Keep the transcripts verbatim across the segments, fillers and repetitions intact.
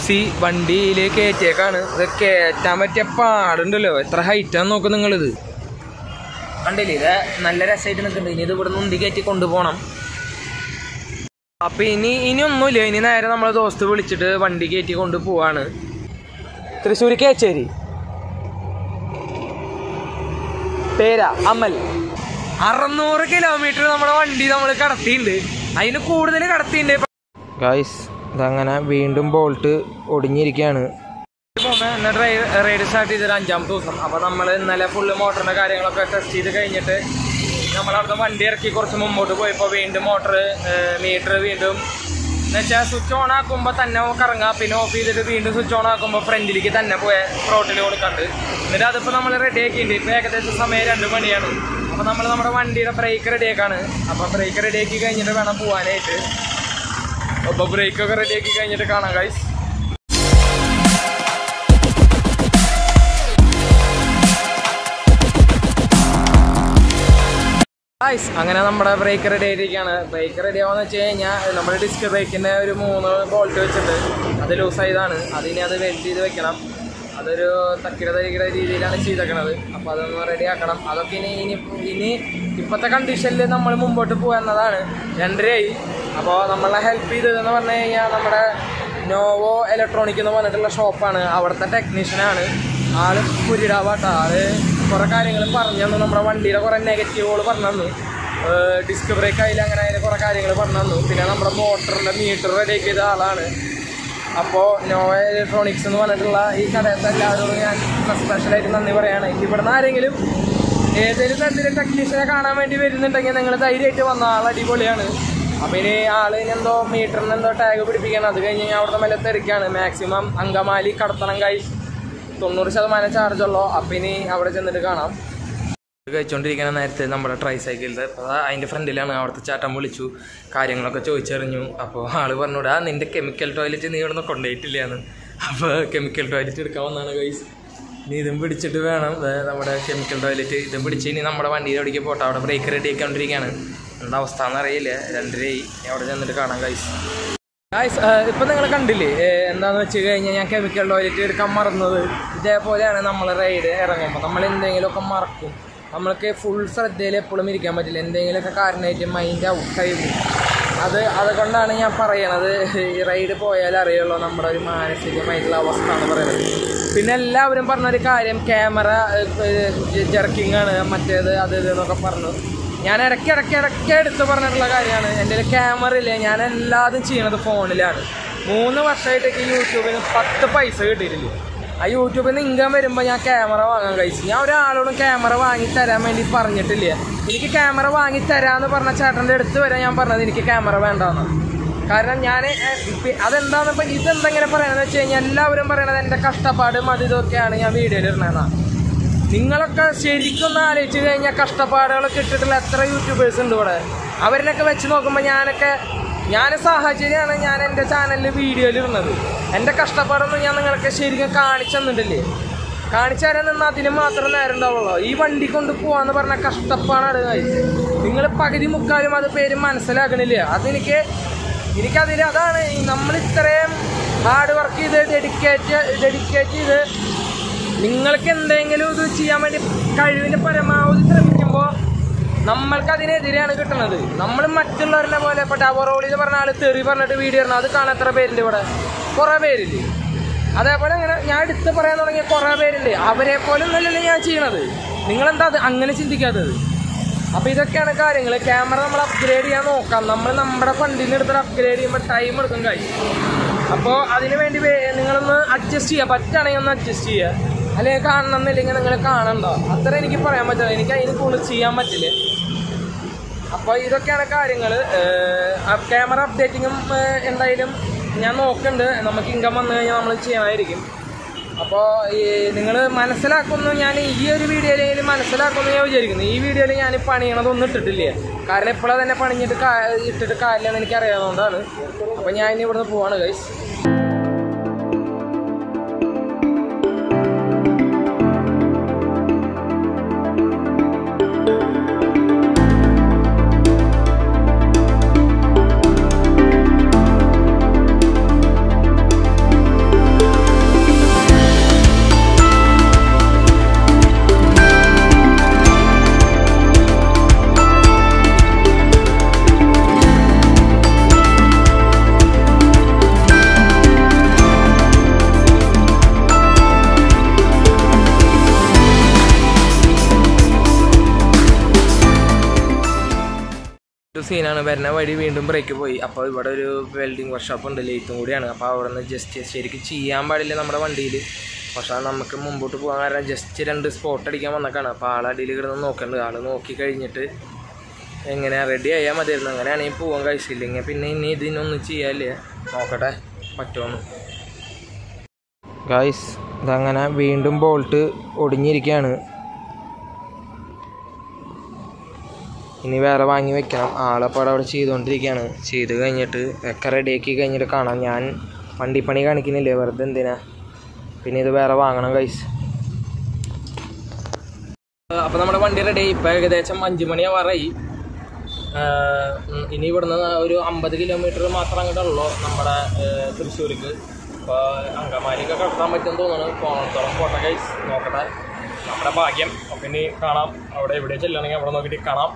C വണ്ടിയിലേക്ക് കയറ്റിയേക്കാണ്. ഇത് കയറ്റാൻ പറ്റിയ പാടുണ്ടല്ലോ, എത്ര ഹൈറ്റാന്ന് നോക്കും നിങ്ങളിത് കണ്ടില്ലേ. ഇത് നല്ല രസമായിട്ട് നിൽക്കുന്നുണ്ട്. ഇനി ഇത് ഇവിടെ നിന്ന് ഉന്തി കയറ്റി കൊണ്ടുപോകണം. അപ്പം ഇനി ഇനി ഒന്നുമില്ല. ഇനി നേരെ നമ്മളെ ദോസ്ത് വിളിച്ചിട്ട് വണ്ടി കയറ്റി കൊണ്ട് പോവാണ്. തൃശ്ശൂർ കേച്ചേരി, പേരാ അമൽ. അറുന്നൂറ് കിലോമീറ്റർ നമ്മുടെ വണ്ടി നമ്മൾ കടത്തിയിട്ടുണ്ട്. അതിന് കൂടുതൽ കടത്തിയിട്ടുണ്ട് ഗായ്സ്. ഇതങ്ങനെ വീണ്ടും ബോൾട്ട് ഒടിഞ്ഞിരിക്കുകയാണ്. ഇന്ന് ഡ്രൈവ് റൈഡ് സ്റ്റാർട്ട് ചെയ്തൊരു അഞ്ചാമത്തെ ദിവസം. അപ്പോൾ നമ്മൾ ഇന്നലെ ഫുള്ള് മോട്ടറിൻ്റെ കാര്യങ്ങളൊക്കെ ടെസ്റ്റ് ചെയ്ത് കഴിഞ്ഞിട്ട് നമ്മളവിടുന്ന് വണ്ടി ഇറക്കി കുറച്ച് മുമ്പോട്ട് പോയപ്പോൾ വീണ്ടും മോട്ടർ മീറ്റർ വീണ്ടും എന്ന് വെച്ചാൽ സ്വിച്ച് ഓൺ ആക്കുമ്പോൾ തന്നെ കറങ്ങാം. പിന്നെ ഓഫ് ചെയ്തിട്ട് വീണ്ടും സ്വിച്ച് ഓൺ ആക്കുമ്പോൾ ഫ്രണ്ടിലേക്ക് തന്നെ പോയ ത്രോട്ടിൽ കൊടുക്കുന്നുണ്ട്. എന്നിട്ട് അതിപ്പോൾ നമ്മൾ റെഡി ആക്കിയിട്ടുണ്ട്. ഇപ്പോൾ ഏകദേശം സമയം രണ്ട് മണിയാണ്. അപ്പോൾ നമ്മൾ നമ്മുടെ വണ്ടിയുടെ ബ്രേക്ക് റെഡിയാക്കാണ്. അപ്പോൾ ബ്രേക്ക് റെഡിയാക്കി കഴിഞ്ഞിട്ട് വേണം പോകാനായിട്ട്. അപ്പോൾ ബ്രേക്കൊക്കെ റെഡിയാക്കി കഴിഞ്ഞിട്ട് കാണാം ഗൈസ്. ഗൈസ് അങ്ങനെ നമ്മുടെ ബ്രേക്ക് റെഡി ആയിരിക്കുകയാണ്. ബ്രേക്ക് റെഡി ആവുമെന്ന് വെച്ച് കഴിഞ്ഞാൽ നമ്മുടെ ഡിസ്ക് ബ്രേക്കിൻ്റെ ഒരു മൂന്ന് ബോൾട്ട് വെച്ചിട്ട് അത് ലൂസായതാണ്. അതിനി അത് വെൽഡ് ചെയ്ത് വെക്കണം. അതൊരു തക്കിട തരികിട രീതിയിലാണ് ചെയ്തേക്കണത്. അപ്പോൾ അതൊന്ന് റെഡി ആക്കണം. അതൊക്കെ ഇനി ഇനി ഇനി ഇപ്പോഴത്തെ കണ്ടീഷനിൽ നമ്മൾ മുമ്പോട്ട് പോകുന്നതാണ്. രണ്ടരയായി. അപ്പോൾ നമ്മളെ ഹെൽപ്പ് ചെയ്തതെന്ന് പറഞ്ഞു കഴിഞ്ഞാൽ നമ്മുടെ നോവോ ഇലക്ട്രോണിക് എന്ന് പറഞ്ഞിട്ടുള്ള ഷോപ്പാണ്. അവിടുത്തെ ടെക്നീഷ്യനാണ്. ആള് പുരിടാവാട്ടോ. ആള് കുറേ കാര്യങ്ങൾ പറഞ്ഞു തന്നു. നമ്മുടെ വണ്ടിയുടെ കുറേ നെഗറ്റീവുകൾ പറഞ്ഞു തന്നു. ഡിസ്ക് ബ്രേക്ക് ആയാലും അങ്ങനെ അതിന് കുറേ കാര്യങ്ങൾ പറഞ്ഞു തന്നു. പിന്നെ നമ്മുടെ മോട്ടറിൻ്റെ മീറ്റർ റെഡി ചെയ്ത ആളാണ്. അപ്പോൾ നോവ ഇലക്ട്രോണിക്സ് എന്ന് പറഞ്ഞിട്ടുള്ള ഈ കടയത്തെ എല്ലാവരോടും ഞാൻ സ്പെഷ്യലായിട്ട് നന്ദി പറയുകയാണ്. ഇവിടുന്ന് ആരെങ്കിലും ഏതെങ്കിലും തരത്തിൽ ടെക്നീഷ്യനെ കാണാൻ വേണ്ടി വരുന്നുണ്ടെങ്കിൽ നിങ്ങൾ ധൈര്യമായിട്ട് വന്ന ആൾ അടിപൊളിയാണ്. അപ്പോൾ ഇനി ആള് എന്തോ മീറ്ററിന് എന്തോ ടാഗ് പിടിപ്പിക്കണം. അത് കഴിഞ്ഞ് ഞാൻ അവിടുത്തെ മെല്ലെ തിരക്കാണ്. മാക്സിമം അങ്കമാലി കടത്തണം കൈ തൊണ്ണൂറ് ശതമാനം ചാർജുള്ളൂ. അപ്പം ഇനി അവിടെ ചെന്നിട്ട് കാണാം. കഴിച്ചുകൊണ്ടിരിക്കുന്ന നേരത്തെ നമ്മുടെ ട്രൈ സൈക്കിളിൽ അപ്പോൾ അതിൻ്റെ ഫ്രണ്ടിലാണ്. അവിടുത്തെ ചേട്ടൻ വിളിച്ചു, കാര്യങ്ങളൊക്കെ ചോദിച്ചറിഞ്ഞു. അപ്പോൾ ആൾ പറഞ്ഞൂടാ നിൻ്റെ കെമിക്കൽ ടോയ്ലറ്റ് നീ ഇവിടെ നിന്ന് കൊണ്ടുപോയിട്ടില്ലയെന്ന്. അപ്പോൾ കെമിക്കൽ ടോയ്ലറ്റ് എടുക്കാൻ വന്നാണ് ഗൈസ്. ഇനി ഇതും പിടിച്ചിട്ട് വേണം നമ്മുടെ കെമിക്കൽ ടോയ്ലറ്റ് ഇതും പിടിച്ച് ഇനി നമ്മുടെ വണ്ടിയിൽ എവിടേക്ക് പോട്ടെ. അവിടെ ബ്രേക്ക് റെഡി ആക്കിക്കൊണ്ടിരിക്കുകയാണ്. എന്താ അവസ്ഥ എന്നറിയില്ല. രണ്ടരയായി. അവിടെ ചെന്നിട്ട് കാണാം ഗൈസ്. ഗൈസ് ഇപ്പം നിങ്ങൾ കണ്ടില്ലേ എന്താണെന്ന് വെച്ച് കഴിഞ്ഞാൽ ഞാൻ കെമിക്കൽ ടോയ്ലറ്റ് എടുക്കാൻ മറന്നത്. ഇതേപോലെയാണ് നമ്മൾ റൈഡ് ഇറങ്ങുമ്പോൾ നമ്മൾ എന്തെങ്കിലുമൊക്കെ മറക്കും. നമ്മൾക്ക് ഫുൾ ശ്രദ്ധയിൽ എപ്പോഴും ഇരിക്കാൻ പറ്റില്ല. എന്തെങ്കിലുമൊക്കെ കാരണമായിട്ട് മൈൻഡ് ഔട്ടായി പോകും. അത് അതുകൊണ്ടാണ് ഞാൻ പറയണത് ഈ റൈഡ് പോയാലേ അറിയുള്ളൂ നമ്മുടെ ഒരു മാനസികമായിട്ടുള്ള അവസ്ഥ എന്ന് പറയുന്നത്. പിന്നെ എല്ലാവരും പറഞ്ഞൊരു കാര്യം ക്യാമറ ജെർക്കിംഗ് ആണ് മറ്റേത് അത് ഇതെന്നൊക്കെ പറഞ്ഞു. ഞാൻ ഇടയ്ക്ക് ഇടയ്ക്ക് ഇടയ്ക്ക് എടുത്ത് പറഞ്ഞിട്ടുള്ള കാര്യമാണ്. എൻ്റെ കയ്യിൽ ക്യാമറ ഇല്ല. ഞാൻ എല്ലാതും ചെയ്യണത് ഫോണിലാണ്. മൂന്ന് വർഷമായിട്ടേക്ക് യൂട്യൂബിന് പത്ത് പൈസ കിട്ടിയിട്ടില്ല. ആ യൂട്യൂബിൽ നിന്ന് ഇൻകം വരുമ്പോൾ ഞാൻ ക്യാമറ വാങ്ങാൻ കഴിച്ചു. ഞാൻ ഒരാളോടും ക്യാമറ വാങ്ങി തരാൻ വേണ്ടി പറഞ്ഞിട്ടില്ല. എനിക്ക് ക്യാമറ വാങ്ങി തരാമെന്ന് പറഞ്ഞ ചേട്ടൻ്റെ അടുത്ത് വരെ ഞാൻ പറഞ്ഞത് എനിക്ക് ക്യാമറ വേണ്ടാന്നാണ്. കാരണം ഞാൻ അതെന്താണെന്ന് ഇപ്പം ഇതെന്തെങ്ങനെ പറയണമെന്ന് വെച്ച് കഴിഞ്ഞാൽ എല്ലാവരും പറയണത് എൻ്റെ കഷ്ടപ്പാടും അത് ഇതൊക്കെയാണ് ഞാൻ വീഡിയോയിൽ ഇടണതെന്നാണ്. നിങ്ങളൊക്കെ ശരിക്കൊന്ന് ആലോചിച്ച് കഴിഞ്ഞാൽ കഷ്ടപ്പാടുകളൊക്കെ ഇട്ടിട്ടുള്ള എത്ര യൂട്യൂബേഴ്സ് ഉണ്ട് ഇവിടെ. അവരിനൊക്കെ വെച്ച് നോക്കുമ്പോൾ ഞാനൊക്കെ ഞാൻ സാഹചര്യമാണ് ഞാൻ എൻ്റെ ചാനലിൽ വീഡിയോയിൽ ഇടുന്നത്. എൻ്റെ കഷ്ടപ്പാടൊന്നും ഞാൻ നിങ്ങൾക്ക് ശരിക്കും കാണിച്ചു തന്നിട്ടില്ലേ. കാണിച്ചു തരാൻ നിന്നാൽ അതിന് മാത്രം നേരം ഉണ്ടാവുള്ളൂ. ഈ വണ്ടി കൊണ്ട് പോകാമെന്ന് പറഞ്ഞാൽ കഷ്ടപ്പാടാണ്. നിങ്ങൾ പകുതി മുക്കാലും അത് പേര് മനസ്സിലാക്കണില്ല. അതെനിക്ക് എനിക്കതിൽ അതാണ് നമ്മൾ ഇത്രയും ഹാർഡ് വർക്ക് ചെയ്ത് ഡെഡിക്കേറ്റ് ഡെഡിക്കേറ്റ് ചെയ്ത് നിങ്ങൾക്ക് എന്തെങ്കിലും ഇത് ചെയ്യാൻ വേണ്ടി കഴിവിൻ്റെ പരമാവധി ശ്രമിക്കുമ്പോൾ നമ്മൾക്ക് അതിനെതിരെയാണ് കിട്ടുന്നത്. നമ്മൾ മറ്റുള്ളവരുടെ പോലെ ഇപ്പോൾ ടവറോളിൽ പറഞ്ഞ ആൾ തെറി പറഞ്ഞിട്ട് വീഡിയോ ഇടണം. അത് കാണാൻ എത്ര പേരുണ്ട് ഇവിടെ? കുറേ പേരില്ലേ. അതേപോലെ അങ്ങനെ ഞാൻ എടുത്ത് പറയാൻ തുടങ്ങിയ കുറേ പേരുണ്ട്. അവരെ പോലെ ഒന്നുമല്ലല്ലോ ഞാൻ ചെയ്യണത്. നിങ്ങളെന്താ അത് അങ്ങനെ ചിന്തിക്കാത്തത്? അപ്പോൾ ഇതൊക്കെയാണ് കാര്യങ്ങൾ. ക്യാമറ നമ്മൾ അപ്ഗ്രേഡ് ചെയ്യാൻ നോക്കാം. നമ്മൾ നമ്മുടെ ഫണ്ടിൽ നിന്ന് എടുത്തിട്ട് അപ്ഗ്രേഡ് ചെയ്യുമ്പോൾ ടൈം എടുക്കും കഴിയും. അപ്പോൾ അതിന് വേണ്ടി നിങ്ങളൊന്ന് അഡ്ജസ്റ്റ് ചെയ്യുക. പറ്റുകയാണെങ്കിൽ ഒന്ന് അഡ്ജസ്റ്റ് ചെയ്യുക. അല്ലെങ്കിൽ കാണണമെന്നില്ലെങ്കിൽ നിങ്ങൾ കാണണ്ടോ. അത്ര എനിക്ക് പറയാൻ പറ്റില്ല. എനിക്ക് അതിന് കൂടുതൽ ചെയ്യാൻ പറ്റില്ല. അപ്പോൾ ഇതൊക്കെയാണ് കാര്യങ്ങൾ. ക്യാമറ അപ്ഡേറ്റിങ്ങും എന്തായാലും ഞാൻ നോക്കുന്നുണ്ട്. നമുക്ക് ഇൻകം വന്നു കഴിഞ്ഞാൽ നമ്മൾ ചെയ്യണമായിരിക്കും. അപ്പോൾ ഈ നിങ്ങൾ മനസ്സിലാക്കുന്നു. ഞാൻ ഈ ഒരു വീഡിയോയിൽ മനസ്സിലാക്കുമെന്ന് ഞാൻ വിചാരിക്കുന്നു. ഈ വീഡിയോയിൽ ഞാൻ പണിയണതൊന്നും ഇട്ടിട്ടില്ല. കാരണം എപ്പോഴാണ് തന്നെ പണിഞ്ഞിട്ട് ഇട്ടിട്ട് കാര്യമില്ലെന്ന് എനിക്കറിയാവുന്നതുകൊണ്ടാണ്. അപ്പോൾ ഞാൻ ഇനി ഇവിടുന്ന് പോവാണ് ഗൈസ്. സീനാണ്. വരുന്ന വഴി വീണ്ടും ബ്രേക്ക് പോയി. അപ്പോൾ ഇവിടെ ഒരു വെൽഡിങ് വർക്ക്ഷോപ്പ് ഉണ്ട്, ലേത്തും കൂടിയാണ്. അപ്പോൾ അവിടെ നിന്ന് ജസ്റ്റ് ശരിക്കും ചെയ്യാൻ പാടില്ല നമ്മുടെ വണ്ടിയിൽ. പക്ഷേ നമുക്ക് മുമ്പോട്ട് പോകാൻ കാരണം ജസ്റ്റ് രണ്ട് സ്പോട്ട് അടിക്കാൻ വന്നേക്കാണ്. അപ്പോൾ ആളടിയിൽ കിടന്ന് നോക്കേണ്ടത്. ആൾ നോക്കി കഴിഞ്ഞിട്ട് എങ്ങനെ റെഡി ആയാൽ മതിയായിരുന്നു. അങ്ങനെയാണെങ്കിൽ പോകാൻ കഴിച്ചില്ലെങ്കിൽ പിന്നെ ഇനി ഇതിനൊന്നും ചെയ്യാല്ലേ. നോക്കട്ടെ പറ്റുമെന്ന്. ഗൈസ് ഇതങ്ങനെ വീണ്ടും ബോൾട്ട് ഒടിഞ്ഞിരിക്കുകയാണ്. ഇനി വേറെ വാങ്ങി വെക്കണം. ആളപ്പോൾ അവിടെ ചെയ്തുകൊണ്ടിരിക്കുകയാണ്. ചെയ്ത് കഴിഞ്ഞിട്ട് ഒക്കെ റെഡിയാക്കി കഴിഞ്ഞിട്ട് കാണാം. ഞാൻ വണ്ടിപ്പണി കാണിക്കുന്നില്ലേ, വെറുതെ എന്തിനാ. പിന്നെ ഇത് വേറെ വാങ്ങണം ഗൈസ്. അപ്പോൾ നമ്മുടെ വണ്ടി റെഡി. ഇപ്പോൾ ഏകദേശം അഞ്ച് മണിയാവാറായി. ഇനി ഇവിടുന്ന് ഒരു അമ്പത് കിലോമീറ്റർ മാത്രം അങ്ങോട്ടുള്ളൂ നമ്മുടെ തൃശ്ശൂർക്ക്. അപ്പോൾ അങ്കമാലിയൊക്കെ കടത്താൻ പറ്റുമെന്ന് തോന്നുന്നു. പോണത്തോളം പോട്ടെ ഗൈസ്, നോക്കട്ടെ നമ്മുടെ ഭാഗ്യം. അപ്പം ഇനി കാണാം. അവിടെ എവിടെ ചെല്ലണമെങ്കിൽ അവിടെ നോക്കിയിട്ട് കാണാം.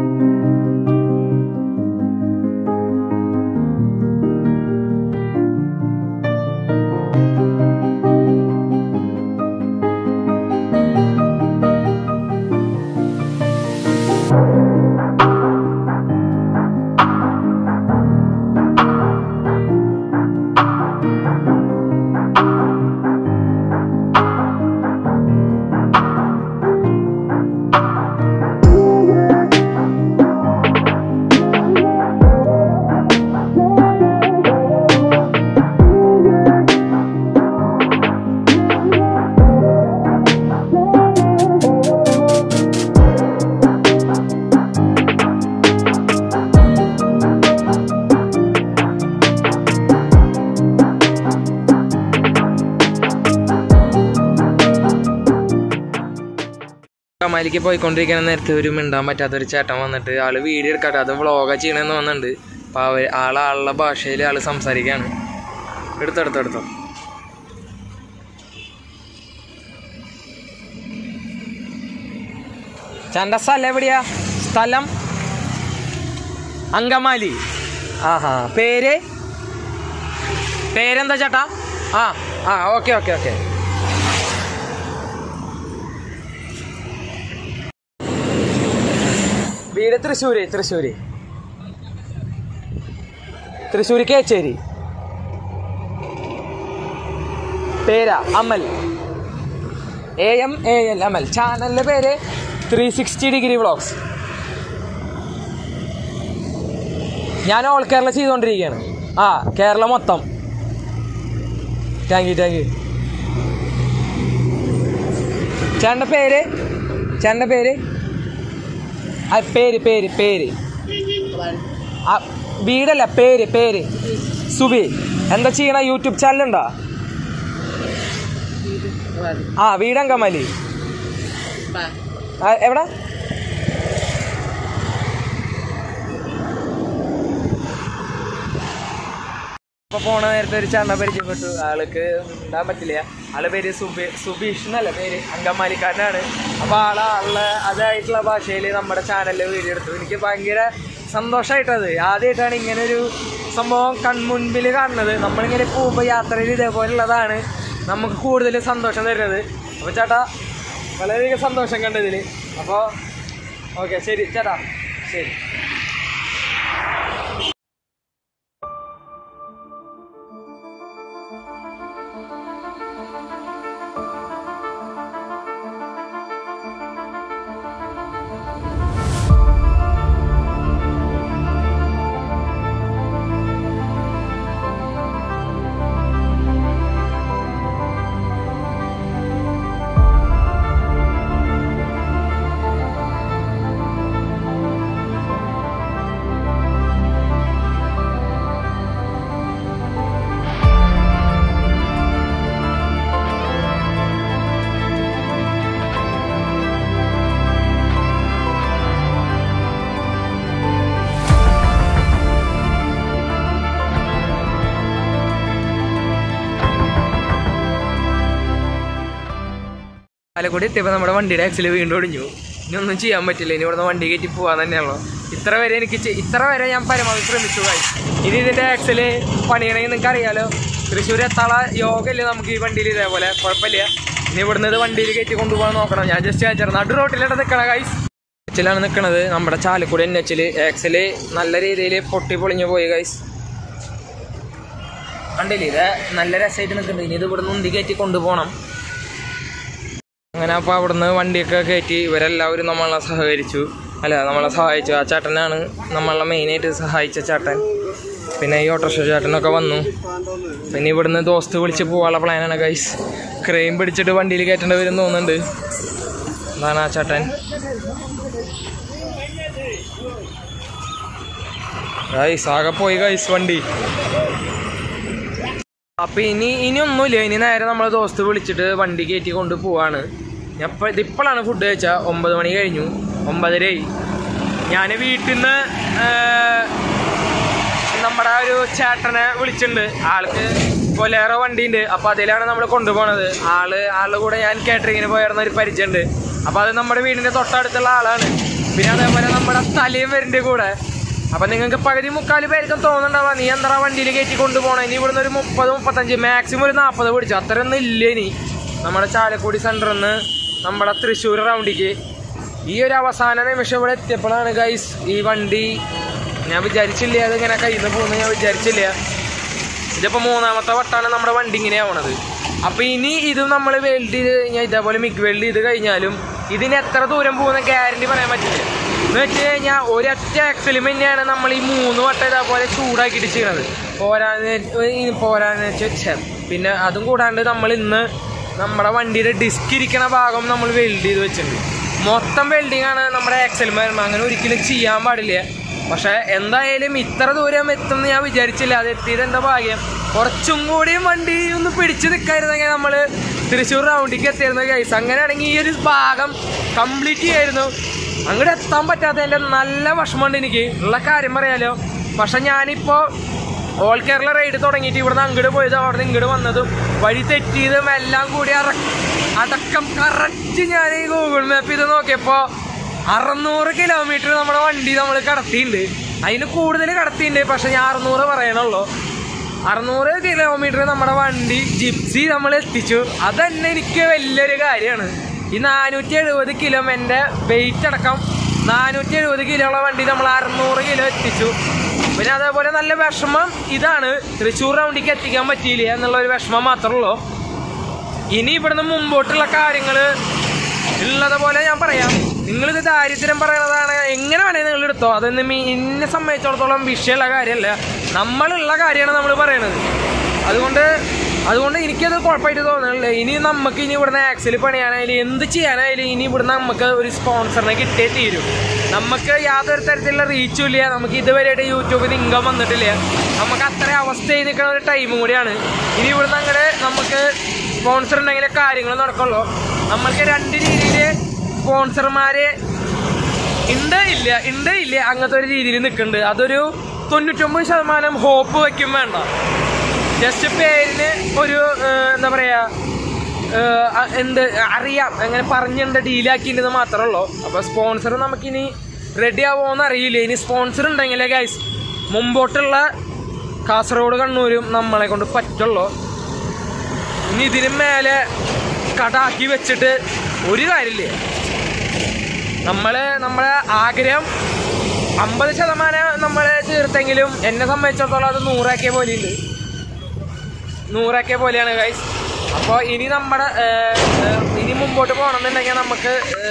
അങ്കമാലിക്ക് പോയിക്കൊണ്ടിരിക്കുന്ന നേരത്തെ ഒരു മിണ്ടാൻ പറ്റാത്തൊരു ചേട്ടൻ വന്നിട്ട് ആള് വീഡിയോ എടുക്കട്ടെ, അത് വ്ളോഗ ചെയ്യണമെന്ന് വന്നിട്ടുണ്ട്. അപ്പോൾ അവർ ആളാളുടെ ഭാഷയിൽ ആൾ സംസാരിക്കുകയാണ്. എടുത്തെടുത്തോ എടുത്തോ ചേട്ടൻ്റെ സ്ഥലം എവിടെയാ? സ്ഥലം അങ്കമാലി. ആഹാ, പേര് പേരെന്താ ചേട്ടാ? ആ ആ ഓക്കെ ഓക്കെ ഓക്കെ. വീട് തൃശ്ശൂര്. തൃശ്ശൂര് തൃശ്ശൂര് കേച്ചേരി. പേരാ Amal, A M A L Amal. ചാനലിൻ്റെ പേര് ത്രീ സിക്സ്റ്റി ഡിഗ്രി വ്ളോഗ്സ്. ഞാൻ ഓൾ കേരള ചെയ്തുകൊണ്ടിരിക്കുകയാണ്. ആ കേരളം മൊത്തം. Thank you thank you. ചേട്ടൻ്റെ പേര് ചേട്ടൻ്റെ പേര് ആ പേര് പേര് പേര് ആ വീടല്ല, പേര് പേര് സുബി. എന്താ ചെയ്യണ? യൂട്യൂബ് ചാനലുണ്ടോ? ആ വീട് അങ്കമാലി. എവിടെ? അപ്പോൾ പോണ നേരത്തെ ഒരു ചേട്ടനെ പരിചയപ്പെട്ടു. ആൾക്ക് ഉണ്ടാൻ പറ്റില്ല. ആളുടെ പേര് സുബി സുബീഷ് എന്നല്ല പേര്, അങ്കമാലിക്കാരനാണ്. അപ്പോൾ ആളെ അതായിട്ടുള്ള ഭാഷയിൽ നമ്മുടെ ചാനലിൽ വീഡിയോ എടുത്തു. എനിക്ക് ഭയങ്കര സന്തോഷമായിട്ടത്. ആദ്യമായിട്ടാണ് ഇങ്ങനൊരു സംഭവം കൺമുൻപിൽ കാണുന്നത്. നമ്മളിങ്ങനെ പോകുമ്പോൾ യാത്രയിൽ ഇതേപോലുള്ളതാണ് നമുക്ക് കൂടുതൽ സന്തോഷം തരുന്നത്. അപ്പോൾ ചേട്ടാ വളരെയധികം സന്തോഷം കണ്ടതിൽ. അപ്പോൾ ഓക്കെ, ശരി ചേട്ടാ, ശരി. പാലക്കൂടി എത്തിയപ്പോൾ നമ്മുടെ വണ്ടിയുടെ ആക്സിൽ വീണ്ടും ഒടിഞ്ഞു. ഇനി ഒന്നും ചെയ്യാൻ പറ്റില്ല. ഇനി ഇവിടുന്ന് വണ്ടി കയറ്റി പോകാൻ തന്നെയാണല്ലോ. ഇത്ര വരെ എനിക്ക് ഇത്ര വരെ ഞാൻ പരമാവധി ശ്രമിച്ചു. ഇനി ഇതിൻ്റെ ആക്സിൽ പണിയണമെങ്കിൽ നിങ്ങൾക്ക് അറിയാലോ, തൃശ്ശൂർ എത്താള യോഗയില്ലേ നമുക്ക് ഈ വണ്ടിയിൽ. ഇതേപോലെ കുഴപ്പമില്ല. ഇനി ഇവിടുന്ന് ഇത് വണ്ടിയിൽ കയറ്റി കൊണ്ടുപോകാൻ നോക്കണം. ഞാൻ ജസ്റ്റ് കാണിച്ചു നടു റോട്ടിലിട്ട് നിൽക്കണം ഗൈസ്. എച്ചിലാണ് നിൽക്കുന്നത് നമ്മുടെ ചാലക്കുടി എൻ എച്ചിൽ. എക്സിൽ നല്ല രീതിയിൽ പൊട്ടി പൊളിഞ്ഞു പോയി ഗൈസ്. കണ്ടില്ലേ, ഇത് നല്ല രസമായിട്ട് നിൽക്കുന്നുണ്ട്. ഇനി ഇത് ഇവിടുന്ന് ഉന്തി കയറ്റി കൊണ്ടുപോകണം. അങ്ങനെ അപ്പോൾ അവിടുന്ന് വണ്ടിയൊക്കെ കയറ്റി ഇവരെല്ലാവരും നമ്മളെ സഹകരിച്ചു, അല്ല നമ്മളെ സഹായിച്ചു. ആ ചേട്ടനാണ് നമ്മളെ മെയിനായിട്ട് സഹായിച്ച ചേട്ടൻ. പിന്നെ ഈ ഓട്ടോറിക്ഷ ചേട്ടനൊക്കെ വന്നു. പിന്നെ ഇവിടുന്ന് ദോസ്ത് വിളിച്ച് പോകാനുള്ള പ്ലാനാണ് ഗൈസ്. ക്രെയിൻ പിടിച്ചിട്ട് വണ്ടിയിൽ കയറ്റേണ്ടി വരും തോന്നുന്നുണ്ട്. അതാണ് ആ ചേട്ടൻ. ഗൈസ് ആകെ പോയി ഗൈസ് വണ്ടി. അപ്പം ഇനി ഇനി ഒന്നുമില്ല. ഇനി നേരെ നമ്മൾ ദോസ്ത് വിളിച്ചിട്ട് വണ്ടി കയറ്റി കൊണ്ട് പോവാണ്. ഞാൻ ഇപ്പോൾ ഇതിപ്പോഴാണ് ഫുഡ് കഴിച്ചാൽ. ഒമ്പത് മണി കഴിഞ്ഞു, ഒമ്പതരയായി. ഞാൻ വീട്ടിൽ നിന്ന് നമ്മുടെ ഒരു ചേട്ടനെ വിളിച്ചിട്ടുണ്ട്. ആൾക്ക് കൊലേറെ വണ്ടിയുണ്ട്. അപ്പോൾ അതിലാണ് നമ്മൾ കൊണ്ടുപോകണത്. ആള് ആളുടെ കൂടെ ഞാൻ കാറ്ററിങ്ങിന് പോയിരുന്ന ഒരു പരിചയമുണ്ട്. അപ്പോൾ അത് നമ്മുടെ വീടിൻ്റെ തൊട്ടടുത്തുള്ള ആളാണ്. പിന്നെ അതേപോലെ നമ്മുടെ തലയും വരൻ്റെ കൂടെ. അപ്പം നിങ്ങൾക്ക് പകുതി മുക്കാൽ പേർക്കും തോന്നുന്നുണ്ടാവുക നീ എന്താ വണ്ടിയിൽ കയറ്റി കൊണ്ടുപോകണം. ഇനി ഇവിടുന്ന് ഒരു മുപ്പത് മുപ്പത്തഞ്ച് മാക്സിമം ഒരു നാൽപ്പത് പിടിച്ചു. അത്രയൊന്നും ഇല്ല. ഇനി നമ്മുടെ ചാലക്കുടി സെൻറ്ററിൽ നിന്ന് നമ്മുടെ തൃശ്ശൂർ റൗണ്ടിക്ക് ഈ ഒരു അവസാന നിമിഷം ഇവിടെ എത്തിയപ്പോഴാണ് ഗൈസ് ഈ വണ്ടി. ഞാൻ വിചാരിച്ചില്ല അതിങ്ങനെ കയ്യിൽ നിന്ന് പോകുന്നത്. ഞാൻ വിചാരിച്ചില്ല. ഇതിപ്പോൾ മൂന്നാമത്തെ വട്ടമാണ് നമ്മുടെ വണ്ടി ഇങ്ങനെ ആവണത്. അപ്പോൾ ഇനി ഇത് നമ്മൾ വെൽഡ് ചെയ്ത് കഴിഞ്ഞാൽ ഇതേപോലെ മിഗ് വെൽഡ് ചെയ്ത് കഴിഞ്ഞാലും ഇതിന് എത്ര ദൂരം പോകുന്ന ഗ്യാരണ്ടി പറയാൻ പറ്റില്ല. എന്ന് വെച്ച് കഴിഞ്ഞാൽ ഒരൊറ്റ ആക്സിലും തന്നെയാണ് നമ്മൾ ഈ മൂന്ന് വട്ടം ഇതേപോലെ ചൂടാക്കിയിട്ട് ചെയ്യണത്. പോരാന്ന് പോരാന്ന് വെച്ചാൽ പിന്നെ അതും കൂടാണ്ട് നമ്മൾ ഇന്ന് നമ്മുടെ വണ്ടിയുടെ ഡിസ്ക് ഇരിക്കണ ഭാഗം നമ്മൾ വെൽഡ് ചെയ്ത് വെച്ചിട്ടുണ്ട്. മൊത്തം വെൽഡിങ് ആണ് നമ്മുടെ ആക്സിൽ വരുമ്പോൾ. അങ്ങനെ ഒരിക്കലും ചെയ്യാൻ പാടില്ല. പക്ഷേ എന്തായാലും ഇത്ര ദൂരം എത്തുമെന്ന് ഞാൻ വിചാരിച്ചില്ല. അത് എത്തിയത് എൻ്റെ ഭാഗ്യം. കുറച്ചും കൂടിയും വണ്ടി ഒന്ന് പിടിച്ച് നിൽക്കായിരുന്നെങ്കിൽ നമ്മൾ തൃശ്ശൂർ റൗണ്ടിലേക്ക് എത്തിയിരുന്ന കേസ്. അങ്ങനെയാണെങ്കിൽ ഈ ഒരു ഭാഗം കംപ്ലീറ്റ് ചെയ്യായിരുന്നു. അങ്ങോട്ട് എത്താൻ പറ്റാത്തതിൻ്റെ നല്ല വിഷമമുണ്ട് എനിക്ക്. ഉള്ള കാര്യം പറയാലോ. പക്ഷെ ഞാനിപ്പോൾ ഓൾ കേരള റൈഡ് തുടങ്ങിയിട്ട് ഇവിടുന്ന് അങ്ങോട്ട് പോയതും അവിടെ നിന്ന് ഇങ്ങോട്ട് വന്നതും വഴി തെറ്റിയതും എല്ലാം കൂടി അറ അടക്കം കറക്റ്റ് ഞാൻ ഈ ഗൂഗിൾ മാപ്പ് ചെയ്ത് നോക്കിയപ്പോൾ അറുന്നൂറ് കിലോമീറ്റർ നമ്മുടെ വണ്ടി നമ്മൾ കടത്തിയിട്ടുണ്ട്. അതിന് കൂടുതൽ കടത്തിയിട്ടുണ്ട്. പക്ഷെ ഞാൻ അറുന്നൂറ് പറയണുള്ളൂ. അറുന്നൂറ് കിലോമീറ്റർ നമ്മുടെ വണ്ടി ജിപ്സി നമ്മൾ എത്തിച്ചു. അതന്നെ എനിക്ക് വലിയൊരു കാര്യമാണ്. ഈ നാനൂറ്റി എഴുപത് കിലോ എൻ്റെ വെയിറ്റ് അടക്കം നാനൂറ്റി എഴുപത് കിലോ ഉള്ള വണ്ടി നമ്മൾ അറുന്നൂറ് കിലോ എത്തിച്ചു. പിന്നെ അതേപോലെ നല്ല വിഷമം ഇതാണ്, തൃശ്ശൂർ റൗണ്ടിക്ക് എത്തിക്കാൻ പറ്റിയില്ല എന്നുള്ളൊരു വിഷമം മാത്രമേ ഉള്ളൂ. ഇനി ഇവിടുന്ന് മുമ്പോട്ടുള്ള കാര്യങ്ങൾ ഉള്ളതുപോലെ ഞാൻ പറയാം. നിങ്ങളിത് ദാരിദ്ര്യം പറയണതാണ്, എങ്ങനെ വേണമെങ്കിൽ നിങ്ങൾ എടുത്തോ. അതൊന്നും എന്നെ സംബന്ധിച്ചിടത്തോളം വിഷയമുള്ള കാര്യമല്ല. നമ്മളുള്ള കാര്യമാണ് നമ്മൾ പറയണത്. അതുകൊണ്ട് അതുകൊണ്ട് എനിക്കത് കുഴപ്പമായിട്ട് തോന്നുന്നില്ല. ഇനി നമുക്ക് ഇനി ഇവിടുന്ന് ആക്സിൽ പണിയാനായാലും എന്ത് ചെയ്യാനായാലും ഇനി ഇവിടുന്ന് നമുക്ക് ഒരു സ്പോൺസറിനെ കിട്ടേ തീരും. നമുക്ക് യാതൊരു തരത്തിലുള്ള റീച്ചും ഇല്ല. നമുക്ക് ഇതുവരെയായിട്ട് യൂട്യൂബിൽ ഇൻകം വന്നിട്ടില്ല. നമുക്ക് അത്ര അവസ്ഥയിൽ നിൽക്കുന്ന ഒരു ടൈമും കൂടിയാണ്. ഇനി ഇവിടുന്ന് അങ്ങനെ നമുക്ക് സ്പോൺസർ ഉണ്ടെങ്കിലേ കാര്യങ്ങൾ നടക്കുള്ളൂ. നമ്മൾക്ക് രണ്ട് രീതിയിൽ സ്പോൺസർമാരെ ഉണ്ട് ഇല്ല ഉണ്ട് ഇല്ല അങ്ങനത്തെ ഒരു രീതിയിൽ നിൽക്കുന്നുണ്ട്. അതൊരു തൊണ്ണൂറ്റൊമ്പത് ശതമാനം ഹോപ്പ് വയ്ക്കും വേണ്ട. ജസ്റ്റ് പേരിന് ഒരു എന്താ പറയുക എന്ത് അറിയാം അങ്ങനെ പറഞ്ഞിട്ടുണ്ട് ഡീലാക്കിയിട്ടുണ്ടെന്ന് മാത്രമേ ഉള്ളൂ. അപ്പോൾ സ്പോൺസർ നമുക്കിനി റെഡി ആവുമോയെന്ന് അറിയില്ല. ഇനി സ്പോൺസർ ഉണ്ടെങ്കിലേ ഗൈസ് മുമ്പോട്ടുള്ള കാസർഗോഡ് കണ്ണൂരും നമ്മളെ കൊണ്ട് പറ്റുള്ളൂ. ഇനി ഇതിന് മേലെ കടാക്കി വെച്ചിട്ട് ഒരു കാര്യമില്ല. നമ്മൾ നമ്മളെ ആഗ്രഹം അമ്പത് ശതമാനം നമ്മൾ തീർത്തെങ്കിലും എന്നെ സംബന്ധിച്ചിടത്തോളം അത് നൂറാക്കിയ പോലെയുണ്ട് നൂറാക്കിയ പോലെയാണ് ഗൈസ്. അപ്പോൾ ഇനി നമ്മുടെ ഇനി മുമ്പോട്ട് പോകണമെന്നുണ്ടെങ്കിൽ നമുക്ക്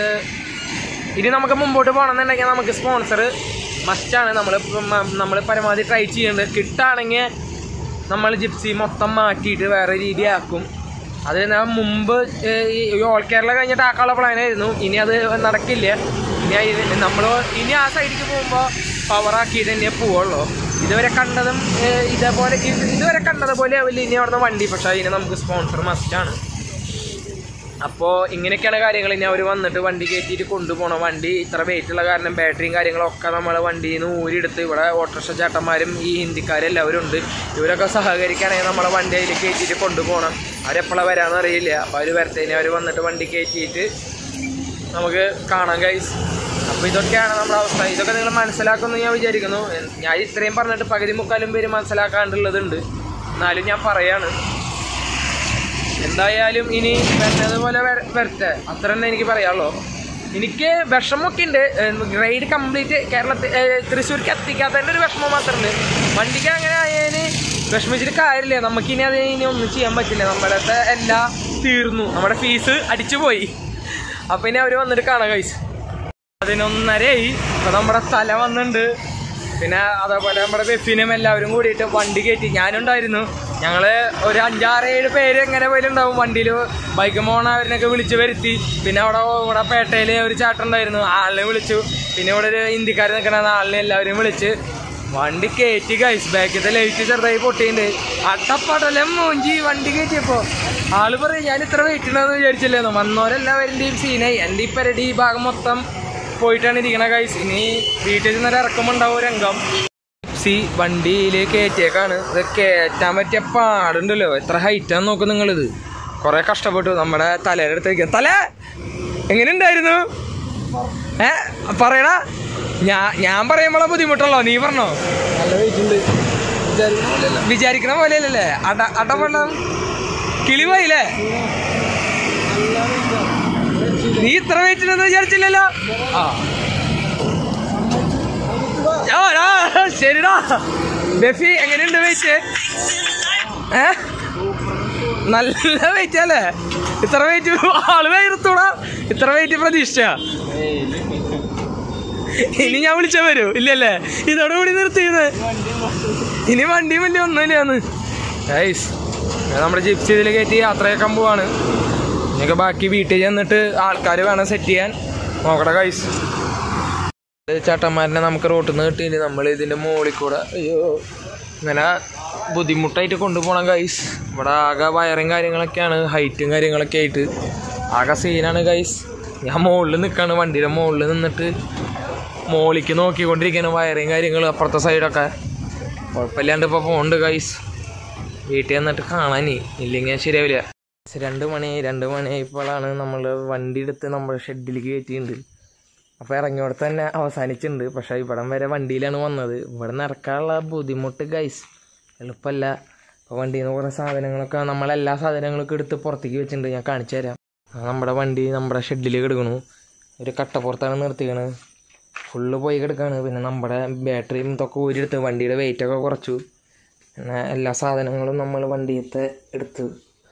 ഇനി നമുക്ക് മുമ്പോട്ട് പോകണമെന്നുണ്ടെങ്കിൽ നമുക്ക് സ്പോൺസർ മസ്റ്റാണ്. നമ്മൾ നമ്മൾ പരമാവധി ട്രൈ ചെയ്യേണ്ടത്. കിട്ടുകയാണെങ്കിൽ നമ്മൾ ജിപ്സി മൊത്തം മാറ്റിയിട്ട് വേറെ രീതിയാക്കും. അത് ഞാൻ മുമ്പ് ഈ ഓൾ കേരള കഴിഞ്ഞിട്ട് ആക്കാനുള്ള പ്ലാനായിരുന്നു. ഇനി അത് നടക്കില്ല. ഇനി നമ്മൾ ഇനി ആ സൈഡിലേക്ക് പോകുമ്പോൾ പവറാക്കിയിട്ട് തന്നെ പോവുള്ളൂ. ഇതുവരെ കണ്ടതും ഇതേപോലെ ഇതുവരെ കണ്ടതുപോലെ ആവില്ല ഇനി അവിടുന്ന് വണ്ടി. പക്ഷേ അതിന് നമുക്ക് സ്പോൺസർ മസ്റ്റാണ്. അപ്പോൾ ഇങ്ങനെയൊക്കെയാണ് കാര്യങ്ങൾ. ഇനി അവർ വന്നിട്ട് വണ്ടി കയറ്റിയിട്ട് കൊണ്ടുപോകണം. വണ്ടി ഇത്ര വെയിറ്റുള്ള കാരണം ബാറ്ററിയും കാര്യങ്ങളൊക്കെ നമ്മൾ വണ്ടിയിൽ നിന്ന് ഊരിയെടുത്ത് ഇവിടെ ഓട്ടോറിക്ഷ ചേട്ടന്മാരും ഈ ഹിന്ദിക്കാരും എല്ലാവരും ഉണ്ട്. ഇവരൊക്കെ സഹകരിക്കുകയാണെങ്കിൽ നമ്മളെ വണ്ടി അതിൽ കയറ്റിയിട്ട് കൊണ്ടുപോകണം. അവരെപ്പോഴാണ് വരാമെന്ന് അറിയില്ല. അപ്പോൾ അവർ വരത്തേന് അവർ വന്നിട്ട് വണ്ടി കയറ്റിയിട്ട് നമുക്ക് കാണാം ഗൈസ്. അപ്പോൾ ഇതൊക്കെയാണ് നമ്മുടെ അവസ്ഥ. ഇതൊക്കെ നിങ്ങൾ മനസ്സിലാക്കുമെന്ന് ഞാൻ വിചാരിക്കുന്നു. ഞാൻ ഇത്രയും പറഞ്ഞിട്ട് പകുതി മുക്കാലും പേര് മനസ്സിലാക്കാണ്ടുള്ളതുണ്ട്. എന്നാലും ഞാൻ പറയാണ്. എന്തായാലും ഇനി വരുന്നതുപോലെ വരട്ടെ, അത്ര തന്നെ എനിക്ക് പറയാനുള്ളൂ. എനിക്ക് വിഷമമൊക്കെ ഉണ്ട്. റൈഡ് കംപ്ലീറ്റ് കേരളത്തിൽ തൃശ്ശൂർക്ക് എത്തിക്കാത്തതിൻ്റെ ഒരു വിഷമം മാത്രമുണ്ട്. വണ്ടിക്ക് അങ്ങനെ ആയതിന് വിഷമിച്ചിട്ട് കാര്യമില്ല. നമുക്കിനി അത് ഇനി ഒന്നും ചെയ്യാൻ പറ്റില്ല. നമ്മുടെ എല്ലാം തീർന്നു, നമ്മുടെ ഫീസ് അടിച്ചു പോയി. അപ്പം ഇനി അവർ വന്നിട്ട് കാണാം ഗൈസ്. പതിനൊന്നരയായി. ഇപ്പം നമ്മുടെ സ്ഥലം വന്നിട്ടുണ്ട്. പിന്നെ അതേപോലെ നമ്മുടെ ബെഫിനും എല്ലാവരും കൂടിയിട്ട് വണ്ടി കയറ്റി. ഞാനുണ്ടായിരുന്നു. ഞങ്ങൾ ഒരു അഞ്ചാറ് ഏഴ് പേര് എങ്ങനെ പോലും ഉണ്ടാവും വണ്ടിയിൽ. ബൈക്ക് പോണവരിനൊക്കെ വിളിച്ച് വരുത്തി. പിന്നെ അവിടെ ഇവിടെ പേട്ടയിൽ ഒരു ചേട്ടനുണ്ടായിരുന്നു, ആളിനെ വിളിച്ചു. പിന്നെ ഇവിടെ ഒരു ഹിന്ദിക്കാർ നിൽക്കുന്ന ആളിനെ എല്ലാവരും വിളിച്ച് വണ്ടി കയറ്റി ഗൈസ്. ബാക്കിലത്തെ ലൈറ്റ് ചെറുതായി പൊട്ടിയിട്ടുണ്ട്. അട്ടപ്പടലം മൂഞ്ചി വണ്ടി കയറ്റിയപ്പോൾ ആള് പറയും ഞാൻ ഇത്ര വെയിറ്റ് ഉണ്ടെന്ന് വിചാരിച്ചില്ലായിരുന്നു. വന്നോരെല്ലാവരുടെയും സീനായി. എൻ്റെ ഈ പെരടി ഈ ഭാഗം മൊത്തം പോയിട്ടാണ് ഇരിക്കണ ഗൈസ്. ഇനി വീട്ടിൽ ചെന്നൊരു ഇറക്കമുണ്ടാവും രംഗം. സി വണ്ടിയിൽ കയറ്റിയേക്കാണ്. ഇത് കയറ്റാൻ പറ്റിയ പാടുണ്ടല്ലോ. എത്ര ഹൈറ്റാന്ന് നോക്കും നിങ്ങളിത്. കുറെ കഷ്ടപ്പെട്ടു. നമ്മുടെ തലയുടെ അടുത്ത് വയ്ക്കാം. തല എങ്ങനെയുണ്ടായിരുന്നു ഏ പറയണ. ഞാൻ ഞാൻ പറയുമ്പോഴാ ബുദ്ധിമുട്ടുള്ളോ? നീ പറഞ്ഞോ. നല്ല വെയിറ്റ് ഉണ്ട്, വിചാരിക്കണ പോലെയല്ലേ? അട അടപെണ്ണം കിളിവായില്ലേ? നീ ഇത്ര വെയിറ്റില്ലെന്ന് വിചാരിച്ചില്ലല്ലോ. ആ ശരിടാ. ബെഫി എങ്ങനെയുണ്ട് വെയിറ്റ്? ഏ നല്ല വെയിറ്റ് അല്ലേ? ഇത്ര വെയിറ്റ് ആള് കയറത്തൂടാ. ഇത്ര വെയിറ്റ് പ്രതീക്ഷിച്ച ഇനി ഞാൻ വിളിച്ചാ വരൂ? ഇല്ലല്ലേ? ഇതോടെ കൂടി നിർത്തിയത്. ഇനി വണ്ടിയും വലിയ ഒന്നുമില്ലാന്ന് ഗൈസ്. നമ്മുടെ ജിപ്സി ഇതിൽ കയറ്റി യാത്രയാക്കാൻ പോവാണ്. ഇനിയൊക്കെ ബാക്കി വീട്ടിൽ ചെന്നിട്ട് ആൾക്കാർ വേണം സെറ്റ് ചെയ്യാൻ. നോക്കട്ടെ ഗൈസ്. ചേട്ടന്മാരനെ നമുക്ക് റോട്ടിൽ നിന്ന് കിട്ടിയില്ല. നമ്മൾ ഇതിൻ്റെ മുകളിൽ കൂടെ അയ്യോ ഇങ്ങനെ ബുദ്ധിമുട്ടായിട്ട് കൊണ്ടുപോകണം ഗൈസ്. ഇവിടെ ആകെ വയറും കാര്യങ്ങളൊക്കെയാണ്, ഹൈറ്റും കാര്യങ്ങളൊക്കെ ആയിട്ട് ആകെ സീനാണ് ഗൈസ്. ഞാൻ മുകളിൽ നിൽക്കുകയാണ്. വണ്ടിയുടെ മുകളിൽ നിന്നിട്ട് മുകളിലേക്ക് നോക്കിക്കൊണ്ടിരിക്കുകയാണ് വയറും കാര്യങ്ങളും അപ്പുറത്തെ സൈഡൊക്കെ. കുഴപ്പമില്ലാണ്ട് ഇപ്പോൾ പോകുന്നുണ്ട് ഗൈസ്. വീട്ടിൽ വന്നിട്ട് കാണാൻ ഇല്ലെങ്കിൽ ശരിയാവില്ല. രണ്ട് മണി രണ്ട് മണിയായപ്പോഴാണ് നമ്മൾ വണ്ടി എടുത്ത് നമ്മുടെ ഷെഡിലേക്ക് കയറ്റിയിട്ടുണ്ട്. അപ്പോൾ ഇറങ്ങിയോടത്ത് തന്നെ അവസാനിച്ചിട്ടുണ്ട്. പക്ഷേ ഇവിടം വരെ വണ്ടിയിലാണ് വന്നത്. ഇവിടെ നിന്ന് ഇറക്കാനുള്ള ബുദ്ധിമുട്ട് ഗൈസ് എളുപ്പമല്ല. അപ്പോൾ വണ്ടിയിൽ നിന്ന് കുറേ സാധനങ്ങളൊക്കെ നമ്മളെല്ലാ സാധനങ്ങളൊക്കെ എടുത്ത് പുറത്തേക്ക് വെച്ചിട്ടുണ്ട്. ഞാൻ കാണിച്ചു തരാം. നമ്മുടെ വണ്ടി നമ്മുടെ ഷെഡിൽ കിടക്കണു. ഒരു കട്ടപ്പുറത്താണ് നിർത്തിക്കണത്. ഫുള്ള് പോയി കിടക്കുകയാണ്. പിന്നെ നമ്മുടെ ബാറ്ററിയും ഇതൊക്കെ ഊരിയെടുത്ത് വണ്ടിയുടെ വെയിറ്റൊക്കെ കുറച്ചു. പിന്നെ എല്ലാ സാധനങ്ങളും നമ്മൾ വണ്ടിയത്തെ എടുത്ത്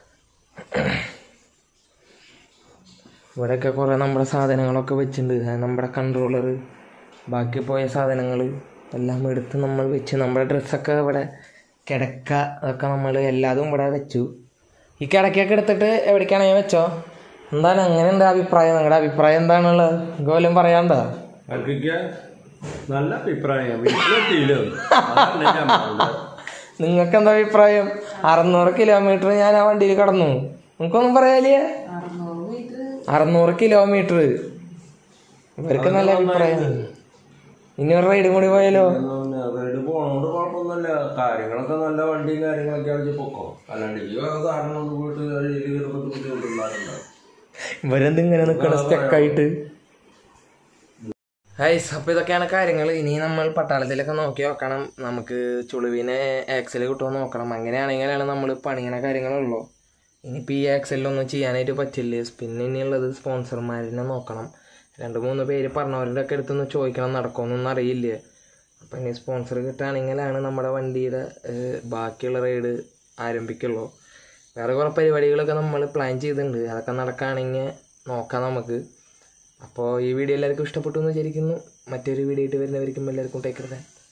ഇവിടെയൊക്കെ കുറേ നമ്മുടെ സാധനങ്ങളൊക്കെ വെച്ചിട്ടുണ്ട്. നമ്മുടെ കൺട്രോളർ, ബാക്കി പോയ സാധനങ്ങൾ എല്ലാം എടുത്ത് നമ്മൾ വെച്ച് നമ്മുടെ ഡ്രസ്സൊക്കെ ഇവിടെ കിടക്ക അതൊക്കെ നമ്മൾ എല്ലാതും ഇവിടെ വെച്ചു. ഈ കിടക്കൊക്കെ എടുത്തിട്ട് എവിടേക്കാണെങ്കിൽ വെച്ചോ. എന്താണ് അങ്ങനെ എന്താ അഭിപ്രായം? നിങ്ങളുടെ അഭിപ്രായം എന്താണുള്ളത്? ഗോലും പറയാണ്ടോ? നല്ല അഭിപ്രായം. നിങ്ങൾക്ക് എന്താ അഭിപ്രായം? അറുന്നൂറ് കിലോമീറ്റർ ഞാൻ ആ വണ്ടിയിൽ കടന്നു. നിങ്ങൾക്കൊന്നും പറയാലേ? അറുന്നൂറ് കിലോമീറ്റർ ഇവർക്ക് നല്ല അഭിപ്രായം. ഇനി ഒരു റൈഡും കൂടി പോയാലോ? റൈഡ് പോണോണ്ട് കുഴപ്പമൊന്നുമില്ല. കാര്യങ്ങളൊക്കെ നല്ല വണ്ടിയും കാര്യങ്ങളൊക്കെ ആണെങ്കിൽ പൊക്കോ. അല്ലാണ്ട് ഈ സാധനം കൊണ്ട് പോയിട്ട് ഇവരെന്തിങ്ങനെ നിൽക്കണം സ്റ്റക്കായിട്ട്. ഹൈസ്, അപ്പോൾ ഇതൊക്കെയാണ് കാര്യങ്ങൾ. ഇനി നമ്മൾ പട്ടാളത്തിലൊക്കെ നോക്കി നോക്കണം. നമുക്ക് ചുളിവിനെ ആക്സൽ കിട്ടുമോ നോക്കണം. അങ്ങനെയാണെങ്കിലാണ് നമ്മൾ പണിയണ കാര്യങ്ങളുള്ളൂ. ഇനിയിപ്പോൾ ഈ ആക്സലിലൊന്നും ചെയ്യാനായിട്ട് പറ്റില്ല. പിന്നെ ഇനിയുള്ളത് സ്പോൺസർമാരിനെ നോക്കണം. രണ്ട് മൂന്ന് പേര് പറഞ്ഞവരുടെ ഒക്കെ അടുത്തൊന്ന് ചോദിക്കണം, നടക്കുമെന്നൊന്നും അറിയില്ല. അപ്പം ഇനി സ്പോൺസർ കിട്ടുകയാണെങ്കിലാണ് നമ്മുടെ വണ്ടിയുടെ ബാക്കിയുള്ള റൈഡ് ആരംഭിക്കുള്ളൂ. വേറെ കുറേ പരിപാടികളൊക്കെ നമ്മൾ പ്ലാൻ ചെയ്തിട്ടുണ്ട്. അതൊക്കെ നടക്കുകയാണെങ്കിൽ നോക്കാം നമുക്ക്. അപ്പോൾ ഈ വീഡിയോ എല്ലാവർക്കും ഇഷ്ടപ്പെട്ടു എന്ന് വിചാരിക്കുന്നു. മറ്റൊരു വീഡിയോ ആയിട്ട് വരുന്നവർക്കും എല്ലാവർക്കും ടേക്ക് കെയർ.